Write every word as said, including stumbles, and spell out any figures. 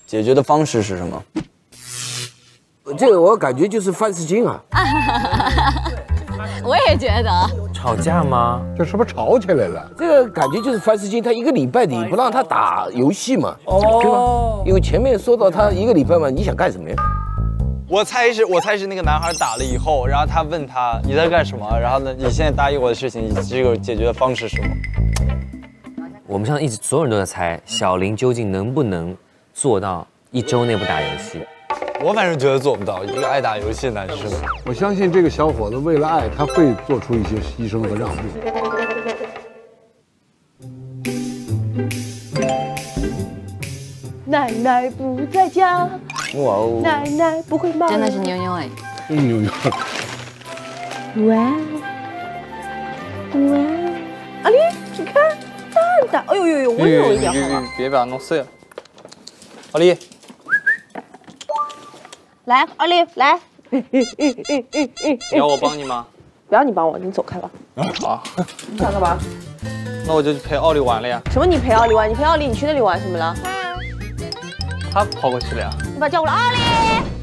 解决的方式是什么？ 这个我感觉就是范世金啊。 我也觉得。 吵架吗？ 这是不是吵起来了？ 这个感觉就是范世金，他一个礼拜你不让他打游戏嘛，哦、对吧？因为前面说到他一个礼拜嘛，你想干什么呀？ 我猜是，我猜是那个男孩打了以后，然后他问他你在干什么，然后呢，你现在答应我的事情，你这个解决的方式是什么？ 我们上一直所有人都在猜小林究竟能不能做到一周内不打游戏。 我反正觉得做不到，一个爱打游戏的男生。 我相信这个小伙子为了爱，他会做出一些牺牲和让步。 奶奶不在家， 哇哦！ 奶奶不会骂。 真的是妞妞哎。 嗯，有哇哇，阿丽，你看蛋蛋，哎呦呦呦，温柔一点好吗？ 别把它弄碎了。阿丽， 来，阿丽来。 要我帮你吗？ 不要你帮我，你走开吧。 好。 你想干嘛？ 那我就去陪奥利玩了呀。 什么？你陪奥利玩？你陪奥利，你去那里玩什么了？ 他跑过去了呀。 你把他叫过来，奥利。